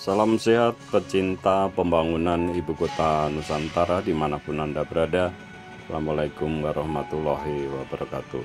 Salam sehat pecinta pembangunan Ibu Kota Nusantara dimanapun Anda berada. Assalamualaikum warahmatullahi wabarakatuh.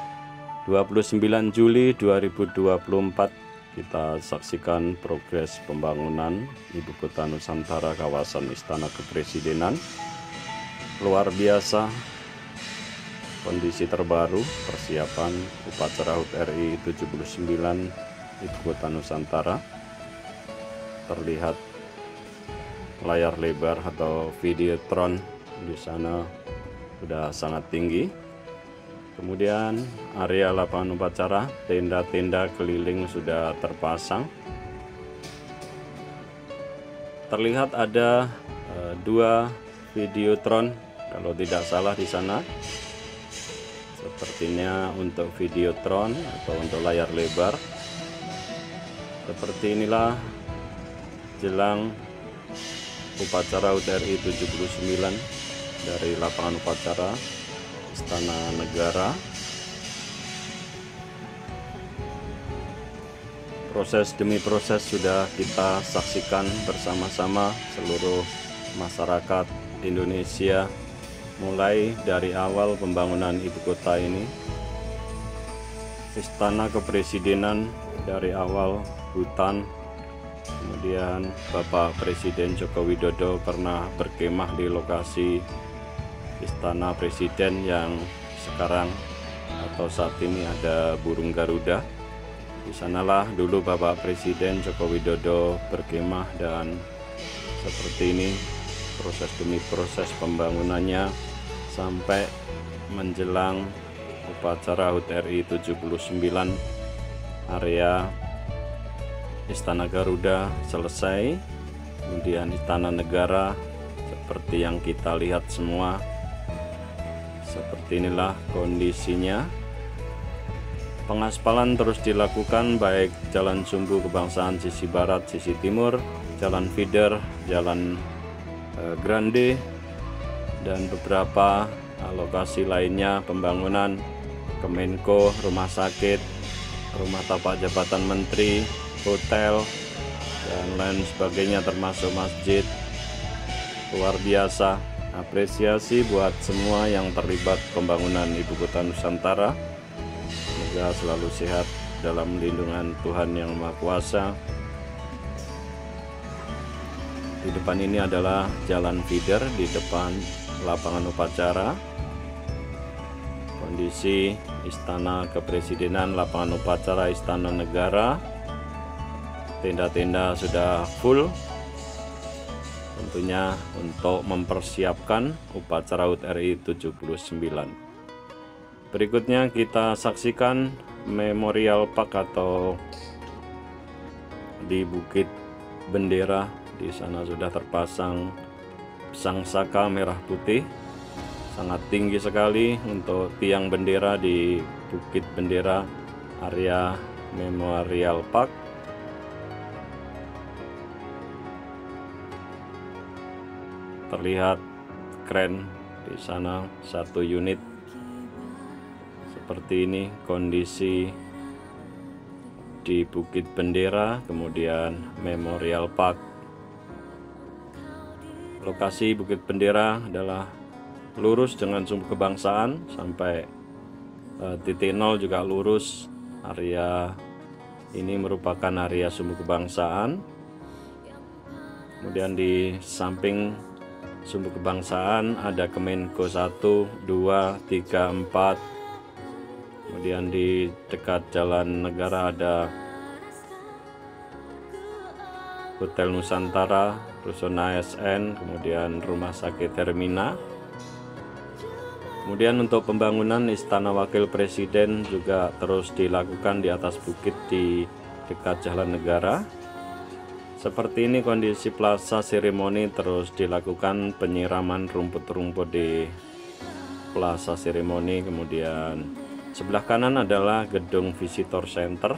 29 Juli 2024 kita saksikan progres pembangunan Ibu Kota Nusantara kawasan Istana Kepresidenan. Luar biasa kondisi terbaru persiapan upacara HUT RI 79 Ibu Kota Nusantara. Terlihat layar lebar atau videotron di sana sudah sangat tinggi. Kemudian area lapangan upacara, tenda-tenda keliling sudah terpasang. Terlihat ada dua videotron kalau tidak salah di sana. Sepertinya untuk videotron atau untuk layar lebar. Seperti inilah jelang upacara HUT RI 79 dari lapangan upacara Istana Negara. Proses demi proses sudah kita saksikan bersama-sama seluruh masyarakat Indonesia, mulai dari awal pembangunan ibu kota ini. Istana Kepresidenan dari awal hutan, kemudian Bapak Presiden Joko Widodo pernah berkemah di lokasi Istana Presiden yang sekarang atau saat ini ada burung Garuda. Di sanalah dulu Bapak Presiden Joko Widodo berkemah, dan seperti ini proses demi proses pembangunannya sampai menjelang upacara HUT RI 79 area Istana Garuda selesai. Kemudian Istana Negara seperti yang kita lihat semua. Seperti inilah kondisinya. Pengaspalan terus dilakukan baik Jalan Sumbu Kebangsaan sisi barat, sisi timur, Jalan Feeder, Jalan Grande, dan beberapa lokasi lainnya pembangunan Kemenko, rumah sakit, rumah tapak jabatan menteri, hotel, dan lain sebagainya, termasuk masjid. Luar biasa. Apresiasi buat semua yang terlibat pembangunan Ibu Kota Nusantara. Semoga selalu sehat dalam lindungan Tuhan Yang Maha Kuasa. Di depan ini adalah jalan feeder di depan lapangan upacara. Kondisi Istana Kepresidenan, lapangan upacara Istana Negara. Tenda-tenda sudah full, tentunya untuk mempersiapkan upacara HUT RI 79. Berikutnya kita saksikan Memorial Park atau di Bukit Bendera. Di sana sudah terpasang sangsaka merah putih, sangat tinggi sekali untuk tiang bendera di Bukit Bendera area Memorial Park. Terlihat keren di sana, satu unit. Seperti ini kondisi di Bukit Bendera, kemudian Memorial Park. Lokasi Bukit Bendera adalah lurus dengan Sumbu Kebangsaan sampai titik nol juga lurus. Area ini merupakan area Sumbu Kebangsaan. Kemudian di samping Sumbu Kebangsaan ada Kemenko 1, 2, 3, 4. Kemudian di dekat Jalan Negara ada Hotel Nusantara, Rusun ASN, kemudian Rumah Sakit Hermina. Kemudian untuk pembangunan Istana Wakil Presiden juga terus dilakukan di atas bukit di dekat Jalan Negara. Seperti ini kondisi Plaza Seremoni, terus dilakukan penyiraman rumput-rumput di Plaza Seremoni. Kemudian sebelah kanan adalah gedung Visitor Center,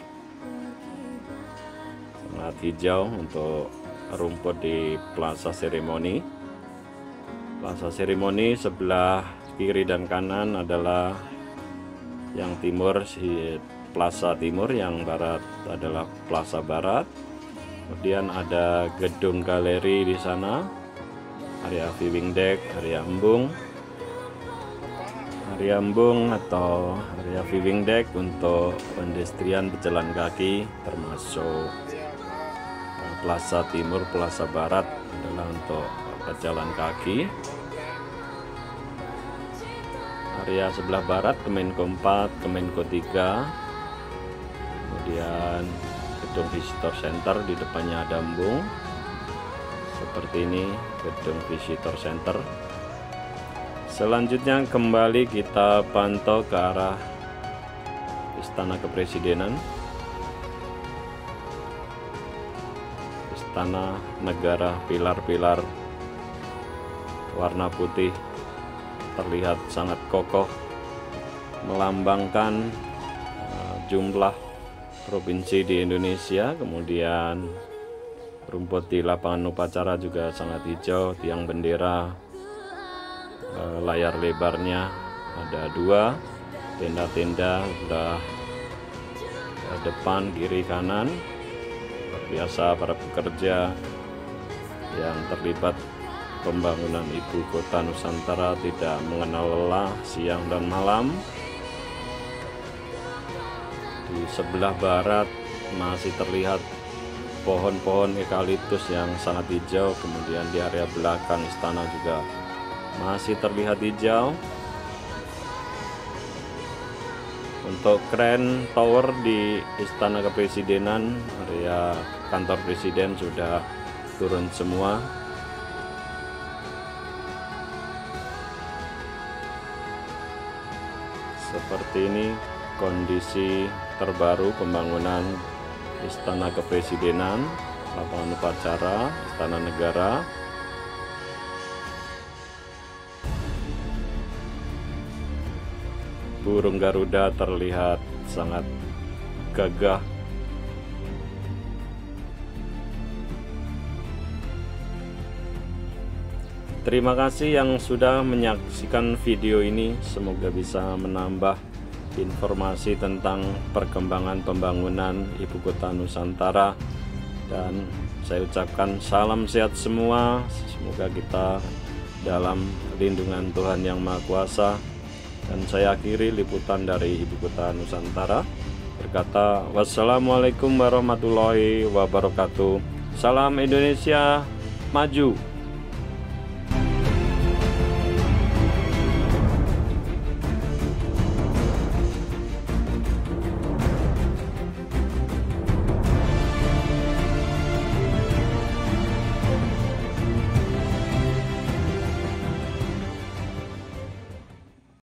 sangat hijau untuk rumput di Plaza Seremoni. Plaza Seremoni sebelah kiri dan kanan adalah yang timur Plaza Timur, yang barat adalah Plaza Barat. Kemudian ada gedung galeri di sana, area viewing deck, area embung atau area viewing deck untuk pedestrian pejalan kaki, termasuk Plaza Timur, Plaza Barat adalah untuk pejalan kaki. Area sebelah barat Kemenko 4, Kemenko 3, kemudian gedung visitor center, di depannya ada embung seperti ini, gedung visitor center. Selanjutnya kembali kita pantau ke arah Istana Kepresidenan, Istana Negara, pilar-pilar warna putih terlihat sangat kokoh, melambangkan jumlah provinsi di Indonesia. Kemudian rumput di lapangan upacara juga sangat hijau, tiang bendera, layar lebarnya ada 2, tenda-tenda sudah depan, kiri, kanan. Luar biasa para pekerja yang terlibat pembangunan ibu kota Nusantara tidak mengenal lelah siang dan malam. Di sebelah barat masih terlihat pohon-pohon eukaliptus yang sangat hijau. Kemudian di area belakang istana juga masih terlihat hijau. Untuk kren tower di Istana Kepresidenan, area kantor presiden sudah turun semua. Seperti ini kondisi terbaru pembangunan Istana Kepresidenan, lapangan upacara, Istana Negara. Burung Garuda terlihat sangat gagah. Terima kasih yang sudah menyaksikan video ini. Semoga bisa menambah informasi tentang perkembangan pembangunan ibu kota Nusantara. Dan saya ucapkan salam sehat semua. Semoga kita dalam lindungan Tuhan Yang Maha Kuasa. Dan saya akhiri liputan dari ibu kota Nusantara berkata, wassalamualaikum warahmatullahi wabarakatuh. Salam Indonesia maju.